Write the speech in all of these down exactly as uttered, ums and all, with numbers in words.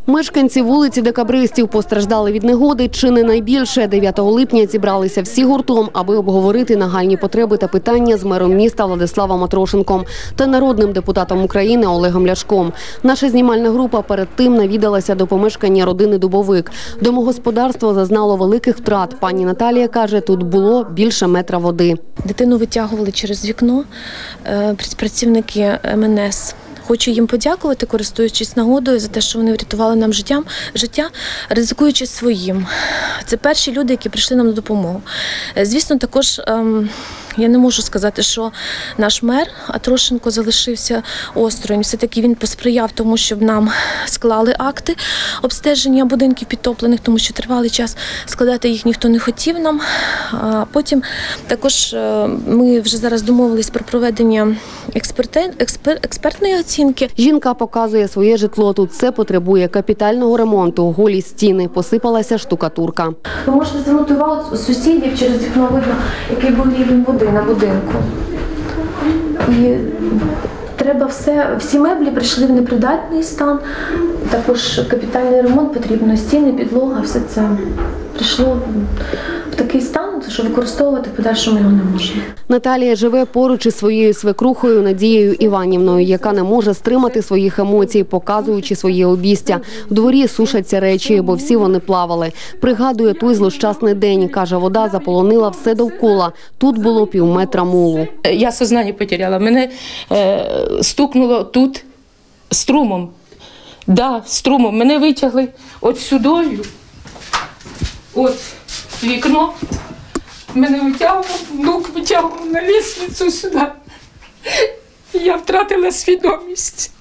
Мешканці вулиці Декабристів постраждали від негоди чи не найбільше. дев'ятого липня зібралися всі гуртом, аби обговорити нагальні потреби та питання з мером міста Владиславом Атрошенком та народним депутатом України Олегом Ляшком. Наша знімальна група перед тим навідалася до помешкання родини Дубовик. Домогосподарство зазнало великих втрат. Пані Наталія каже, тут було більше метра води. Дитину витягували через вікно працівники ем ен ес. Хочу їм подякувати, користуючись нагодою, за те, що вони врятували нам життя, життя, ризикуючи своїм. Це перші люди, які прийшли нам на допомогу. Звісно, також ем, я не можу сказати, що наш мер Атрошенко залишився осторонь. Все-таки він посприяв тому, щоб нам склали акти обстеження будинків підтоплених, тому що тривалий час складати їх ніхто не хотів нам. А потім також ми вже зараз домовились про проведення експерти, експер, експертної оцінки. Жінка показує своє житло. Тут все потребує капітального ремонту. Голі стіни, посипалася штукатурка. Ви можете звернути увагу сусідів, через вікно видно, який був рівень води на будинку. І треба все, всі меблі прийшли в непридатний стан. Також капітальний ремонт потрібно, стіни, підлога, все це прийшло в такий стан, що використовувати в подальшому його не можна. Наталія живе поруч із своєю свекрухою Надією Іванівною, яка не може стримати своїх емоцій, показуючи своє обійстя. В дворі сушаться речі, бо всі вони плавали. Пригадує той злощасний день. Каже, вода заполонила все довкола. Тут було півметра мулу. Я сознання потеряла. Мене е, стукнуло тут струмом. Да, струмом. Мене витягли от сюдою. От вікно. Мене витягував, внук витягував на лісницю сюди. Я втратила свідомість.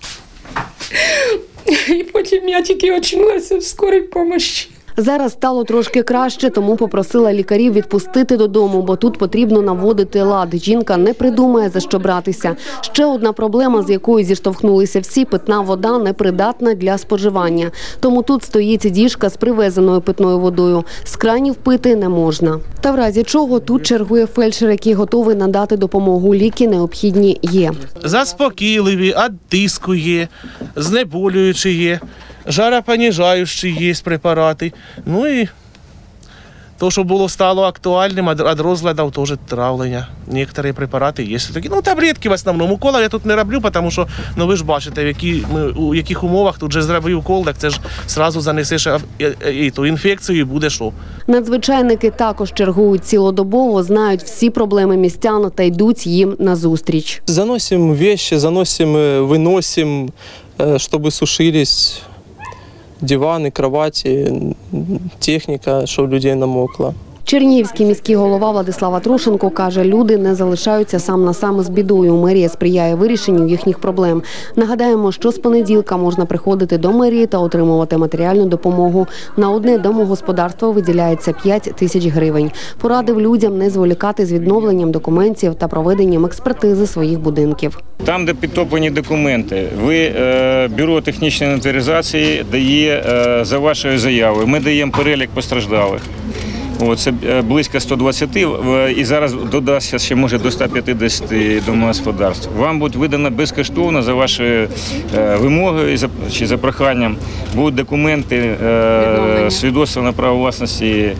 І потім я тільки очнулася в скорій помощі. Зараз стало трошки краще, тому попросила лікарів відпустити додому, бо тут потрібно наводити лад. Жінка не придумає, за що братися. Ще одна проблема, з якою зіштовхнулися всі – питна вода непридатна для споживання. Тому тут стоїть діжка з привезеною питною водою. З кранів пити не можна. Та в разі чого тут чергує фельдшер, який готовий надати допомогу. Ліки необхідні є. Заспокійливі, від тиску є, знеболюючі є. Жаропонижающие є препарати. Ну і то, що було стало актуальним, від розладів теж травлення. Некоторі препарати є такі. Ну, таблетки в основному. Укола я тут не роблю, тому що, ну ви ж бачите, в які, ми, у яких умовах тут же зробив укол, так це ж одразу занесеш і ту інфекцію і буде що. Надзвичайники також чергують цілодобово, знають всі проблеми містян та йдуть їм назустріч. Заносимо речі, заносимо, виносимо, щоб сушились. Дивани, кроваті, техніка, щоб людей намокла. Чернігівський міський голова Владислав Атрошенко каже, люди не залишаються сам на сам з бідою. Мерія сприяє вирішенню їхніх проблем. Нагадаємо, що з понеділка можна приходити до мерії та отримувати матеріальну допомогу. На одне домогосподарство виділяється п'ять тисяч гривень. Порадив людям не зволікати з відновленням документів та проведенням експертизи своїх будинків. Там, де підтоплені документи, ви, е, бюро технічної інвентаризації дає е, за вашою заявою. Ми даємо перелік постраждалих. О, це близько ста двадцяти, і зараз додасться ще, може, до ста п'ятдесяти домогосподарств. Вам буде видано безкоштовно за вашою вимогою чи за проханням. Будуть документи, свідоцтво на право власності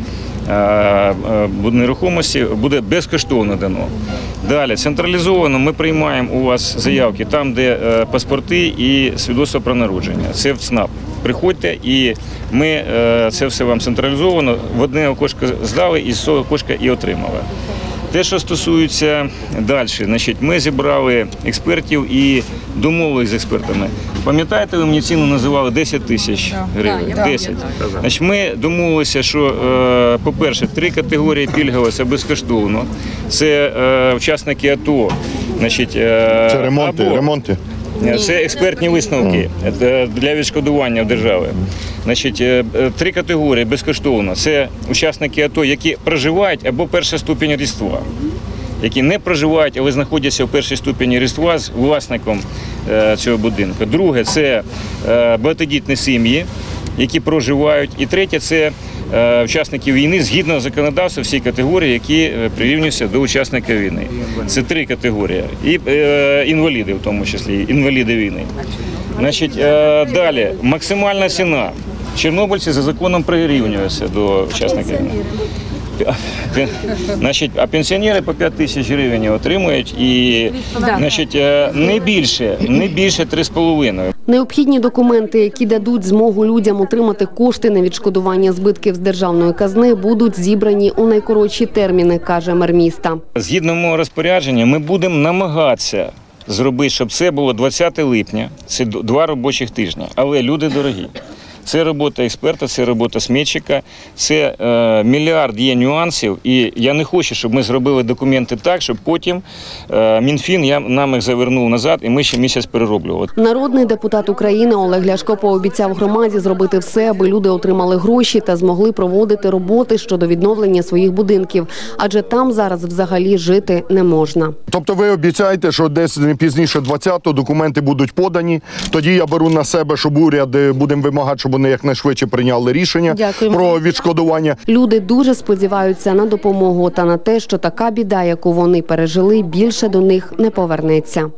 нерухомості, буде безкоштовно дано. Далі, централізовано ми приймаємо у вас заявки там, де паспорти і свідоцтво про народження. Це в ЦНАП. Приходьте, і ми це все вам централізовано, в одне окошко здали і з цього окошка і отримали. Те, що стосується далі, значить, ми зібрали експертів і домовилися з експертами. Пам'ятаєте, ви мені ціну називали десять тисяч гривень? десять. Значить, ми домовилися, що, по-перше, три категорії пільгові – це безкоштовно. Це учасники АТО. Значить, це ремонти, або, ремонти? Це експертні висновки для відшкодування держави. Значить, три категорії безкоштовно. Це учасники АТО, які проживають або перша ступінь рідства, які не проживають, але знаходяться в першій ступені рідства з власником цього будинку. Друге – це багатодітні сім'ї, які проживають. І третє – це е, учасників війни згідно законодавства всі категорії, які е, прирівнюються до учасника війни. Це три категорії. І е, інваліди, в тому числі, інваліди війни. Значить, е, далі, максимальна ціна. Чорнобильці за законом прирівнюються до учасників війни. Значить, а пенсіонери по п'ять тисяч гривень отримують і значить, не більше, не більше три з половиною. Необхідні документи, які дадуть змогу людям отримати кошти на відшкодування збитків з державної казни, будуть зібрані у найкоротші терміни, каже мер міста. Згідно мого розпорядження, ми будемо намагатися зробити, щоб це було двадцятого липня, це два робочих тижні. Але люди дорогі. Це робота експерта, це робота сметчика, це е, мільярд є нюансів, і я не хочу, щоб ми зробили документи так, щоб потім е, Мінфін я, нам їх завернув назад, і ми ще місяць перероблювали. Народний депутат України Олег Ляшко пообіцяв громаді зробити все, аби люди отримали гроші та змогли проводити роботи щодо відновлення своїх будинків, адже там зараз взагалі жити не можна. Тобто ви обіцяєте, що десь не пізніше двадцятого документи будуть подані, тоді я беру на себе, щоб уряд, будемо вимагати, щоб вони якнайшвидше прийняли рішення Дякуємо. про відшкодування. Люди дуже сподіваються на допомогу та на те, що така біда, яку вони пережили, більше до них не повернеться.